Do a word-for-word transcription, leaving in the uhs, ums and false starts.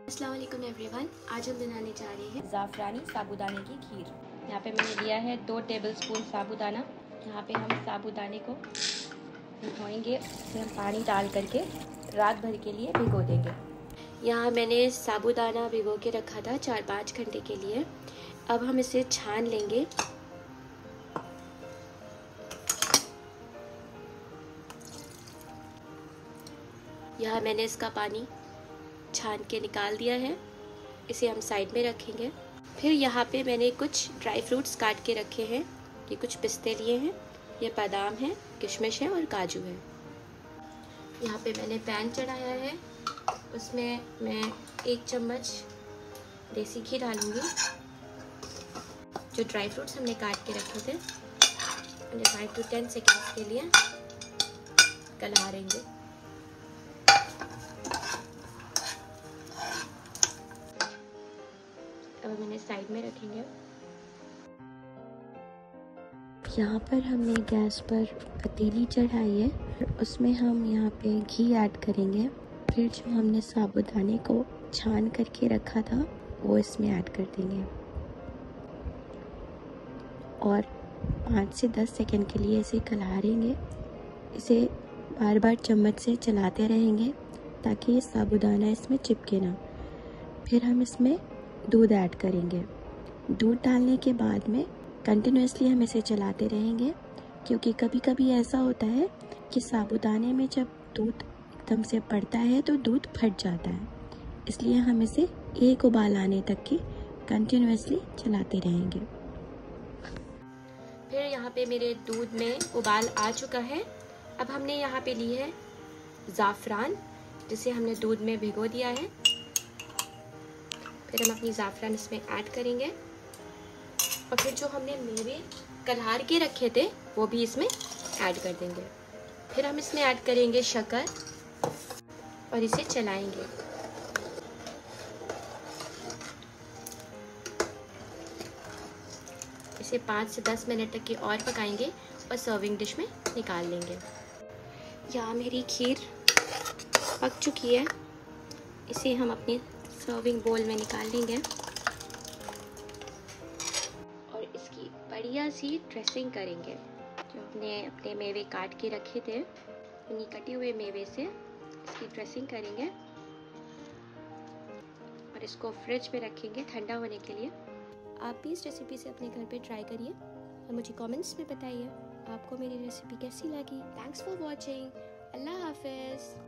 अस्सलाम वालेकुम एवरीवन। आज हम बनाने जा रहे हैं ज़ाफ़रानी साबूदाने की खीर। यहाँ पे मैंने लिया है दो टेबलस्पून साबूदाना। यहाँ पे हम साबूदाने को भिगोएंगे, फिर हम पानी डाल करके रात भर के लिए भिगो देंगे। यहाँ मैंने साबूदाना भिगो के रखा था चार पाँच घंटे के लिए। अब हम इसे छान लेंगे। यहाँ मैंने इसका पानी छान के निकाल दिया है। इसे हम साइड में रखेंगे। फिर यहाँ पे मैंने कुछ ड्राई फ्रूट्स काट के रखे हैं। ये कुछ पिस्ते लिए हैं, ये बादाम है, किशमिश है और काजू है। यहाँ पे मैंने पैन चढ़ाया है, उसमें मैं एक चम्मच देसी घी डालूंगी। जो ड्राई फ्रूट्स हमने काट के रखे थे उन्हें फाइव टू टेन सेकेंड्स के लिए गलारेंगे। अब मैंने साइड में रखेंगे। यहाँ पर हमने गैस पर पतीली चढ़ाई है, उसमें हम यहाँ पे घी ऐड करेंगे। फिर जो हमने साबूदाने को छान करके रखा था वो इसमें ऐड कर देंगे और पाँच से दस सेकंड के लिए इसे गलारेंगे। इसे बार बार चम्मच से चलाते रहेंगे ताकि ये साबूदाना इसमें चिपके ना। फिर हम इसमें दूध ऐड करेंगे। दूध डालने के बाद में कंटिन्यूसली हम इसे चलाते रहेंगे, क्योंकि कभी कभी ऐसा होता है कि साबूदाने में जब दूध एकदम से पड़ता है तो दूध फट जाता है। इसलिए हम इसे एक उबाल आने तक की कंटिन्यूसली चलाते रहेंगे। फिर यहाँ पे मेरे दूध में उबाल आ चुका है। अब हमने यहाँ पे ली है ज़ाफ़रान, जिसे हमने दूध में भिगो दिया है। फिर हम अपनी ज़ाफ़रान इसमें ऐड करेंगे और फिर जो हमने मेवे कलहार के रखे थे वो भी इसमें ऐड कर देंगे। फिर हम इसमें ऐड करेंगे शक्कर और इसे चलाएंगे। इसे पाँच से दस मिनट तक की और पकाएंगे और सर्विंग डिश में निकाल लेंगे। यहाँ मेरी खीर पक चुकी है। इसे हम अपनी सर्विंग बोल में निकाल लेंगे और इसकी बढ़िया सी ड्रेसिंग करेंगे। जो हमने अपने मेवे काट के रखे थे उन्हीं कटे हुए मेवे से इसकी ड्रेसिंग करेंगे और इसको फ्रिज में रखेंगे ठंडा होने के लिए। आप भी इस रेसिपी से अपने घर पे ट्राई करिए और मुझे कमेंट्स में बताइए आपको मेरी रेसिपी कैसी लगी। Thanks for watching. अल्लाह हाफिज़।